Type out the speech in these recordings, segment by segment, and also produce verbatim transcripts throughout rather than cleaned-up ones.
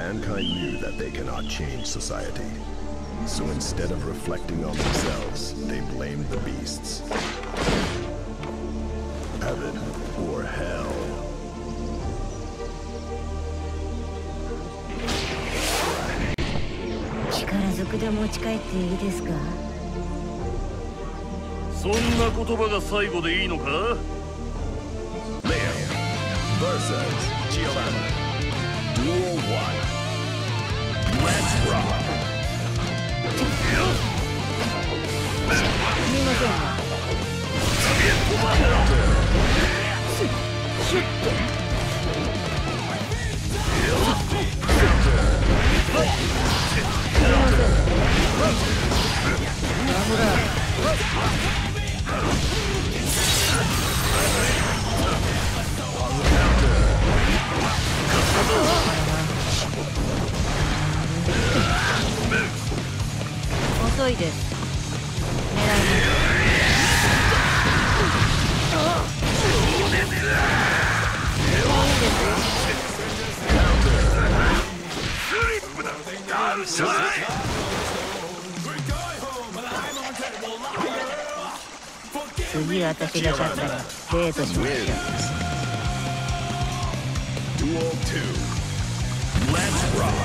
Mankind knew that they cannot change society. So instead of reflecting on themselves, they blamed the beasts. Heaven or hell. 力ずくで持ち帰っていいですか？ そんな言葉が最後でいいのか？ Leo versus Giovanna. Duel one. Let's rock. すみません。シュッと。遅いです。狙います。次私が勝ったらデートしましょう。 Duel two. Let's rock.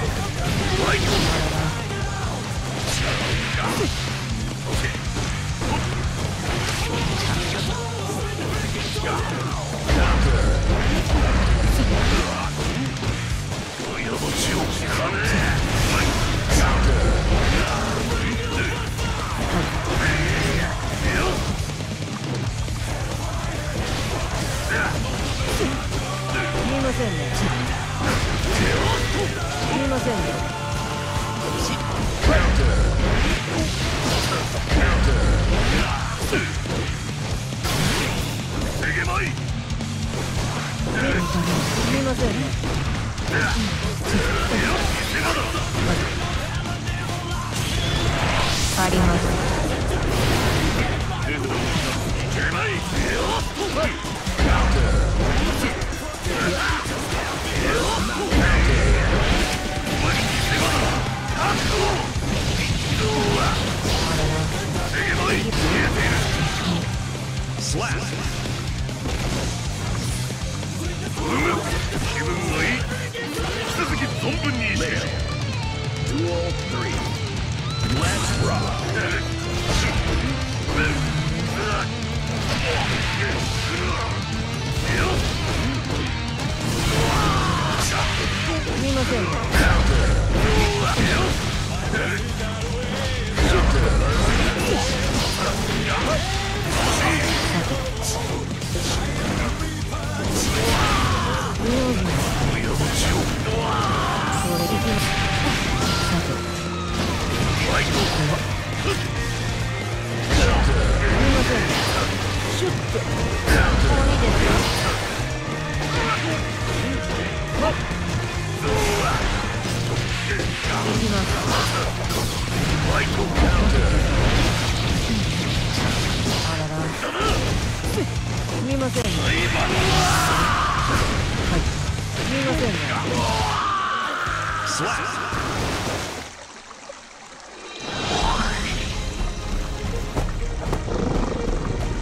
Duel three. Let's rock. すみません。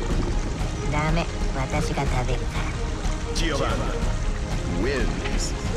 ダメ、私が食べるから。 Giovanna wins.